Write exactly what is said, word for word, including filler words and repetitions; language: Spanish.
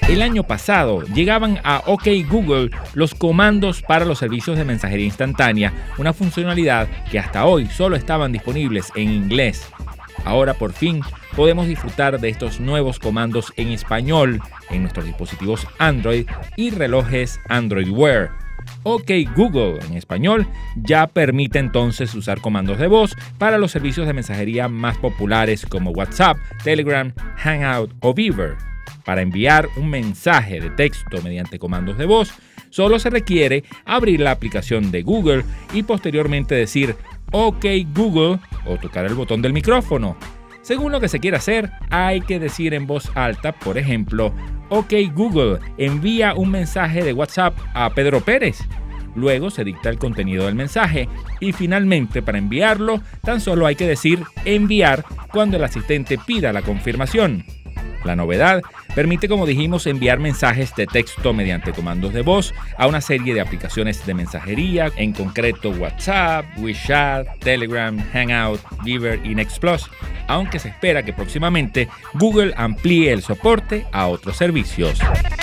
El año pasado llegaban a OK Google los comandos para los servicios de mensajería instantánea, una funcionalidad que hasta hoy solo estaban disponibles en inglés. Ahora por fin podemos disfrutar de estos nuevos comandos en español en nuestros dispositivos Android y relojes Android Wear. OK Google en español ya permite entonces usar comandos de voz para los servicios de mensajería más populares como WhatsApp, Telegram, Hangout o Viber. Para enviar un mensaje de texto mediante comandos de voz, solo se requiere abrir la aplicación de Google y posteriormente decir OK Google o tocar el botón del micrófono. Según lo que se quiera hacer, hay que decir en voz alta, por ejemplo, OK Google, envía un mensaje de WhatsApp a Pedro Pérez. Luego se dicta el contenido del mensaje y finalmente para enviarlo tan solo hay que decir enviar cuando el asistente pida la confirmación. La novedad permite, como dijimos, enviar mensajes de texto mediante comandos de voz a una serie de aplicaciones de mensajería, en concreto WhatsApp, WeChat, Telegram, Hangout, Viber y Nextplus, aunque se espera que próximamente Google amplíe el soporte a otros servicios.